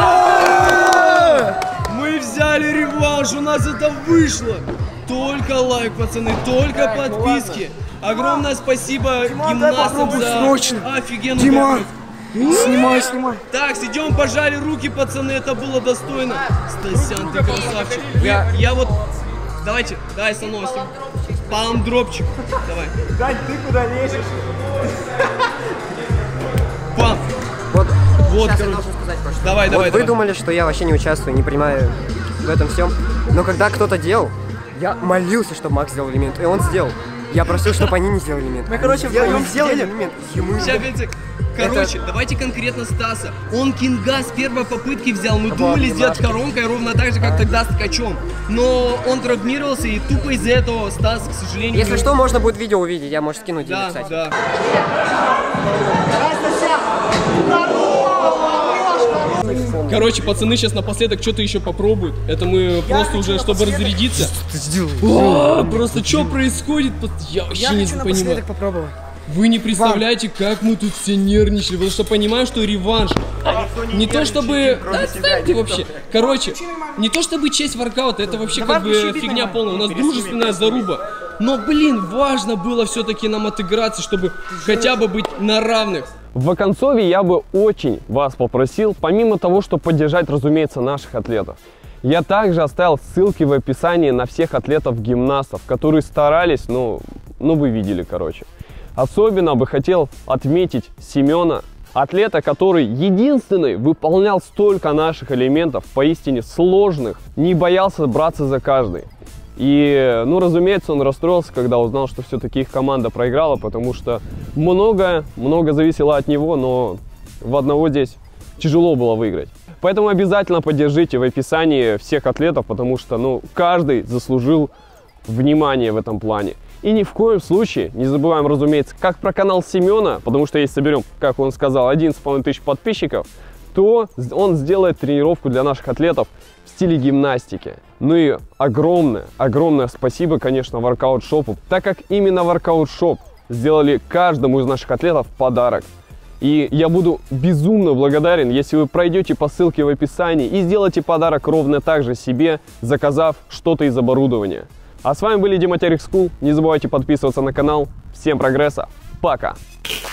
Ура! Мы взяли реванш, у нас это вышло. Только лайк, пацаны, только подписки. Огромное спасибо гимнастам за офигенную Дима! мероприятие. Снимай, снимай. Так, идем, пожали руки, пацаны, это было достойно. Стасян, ты красавчик. Вы- я вот... Давайте, давай со мной. Пам-дропчик. Давай. Дань, ты куда лезешь? Пам. Вот, Вот, сейчас я короче. должен сказать кое-что. Давай, Вот давай, вы давай. думали, что я вообще не участвую, не принимаю в этом всем. Но когда кто-то делал, я молился, чтобы Макс сделал элемент, и он сделал. Я просил, чтобы они не сделали элемент. Мы, короче, Они сделали, вдвоем сделали сидели. элемент. Ему Сейчас, Витик, короче, давайте конкретно Стаса. Он кинга с первой попытки взял. Мы думали сделать коронкой ровно так же, как тогда с ткачом. Но он травмировался, и тупо из-за этого Стас, к сожалению... Если что, можно будет видео увидеть, я, может, скинуть, Да, кстати. да. Короче, пацаны сейчас напоследок что-то еще попробуют. Это мы просто уже, чтобы разрядиться. О, просто что происходит? Я вообще не понимаю. попробовать. Вы не представляете, как мы тут все нервничали, потому что понимаю, что реванш. Не то чтобы... Да, отстаньте вообще. Короче, не то чтобы честь воркаута, это вообще как бы фигня полная. У нас дружественная заруба. Но, блин, важно было все-таки нам отыграться, чтобы хотя бы быть на равных. В оконцове я бы очень вас попросил, помимо того, чтобы поддержать, разумеется, наших атлетов, я также оставил ссылки в описании на всех атлетов-гимнастов, которые старались, ну, ну вы видели, короче. Особенно бы хотел отметить Семена, атлета, который единственный выполнял столько наших элементов, поистине сложных, не боялся браться за каждый. И, ну, разумеется, он расстроился, когда узнал, что все-таки их команда проиграла, потому что многое, много зависело от него, но в одного здесь тяжело было выиграть. Поэтому обязательно поддержите в описании всех атлетов, потому что, ну, каждый заслужил внимание в этом плане. И ни в коем случае не забываем, разумеется, как про канал Семена, потому что если соберем, как он сказал, одиннадцать с половиной тысяч подписчиков, то он сделает тренировку для наших атлетов в стиле гимнастики. Ну и огромное, огромное спасибо, конечно, Workout Shop, так как именно Workout Shop сделали каждому из наших атлетов подарок. И я буду безумно благодарен, если вы пройдете по ссылке в описании и сделаете подарок ровно так же себе, заказав что-то из оборудования. А с вами были Дима Терек School. Не забывайте подписываться на канал. Всем прогресса. Пока!